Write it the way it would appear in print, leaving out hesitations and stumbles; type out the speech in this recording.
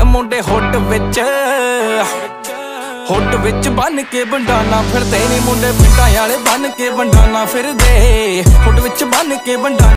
ਮੁੰਡੇ ਹੁੱਟ ਵਿੱਚ ਬੰਨ ਕੇ ਬੰਡਾਨਾ ਫਿਰਦੇ ਨੀ ਮੁੰਡੇ ਪਿੰਡਾਂ ਵਾਲੇ ਬੰਨ ਕੇ ਬੰਡਾਨਾ ਫਿਰਦੇ ਹੁੱਟ ਵਿੱਚ ਬੰਨ ਕੇ ਬੰਡਾਨਾ